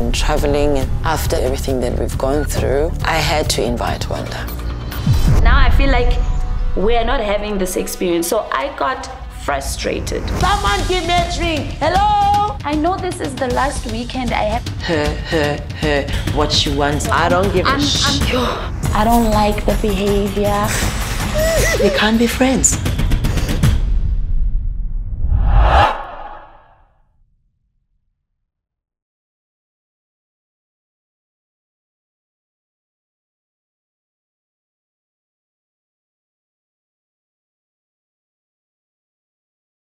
and traveling, and after everything that we've gone through, I had to invite Wanda. Now I feel like we're not having this experience, so I got frustrated. Someone give me a drink. Hello? I know this is the last weekend I have. Her, what she wants. I don't give a shit. I don't like the behavior. We can't be friends.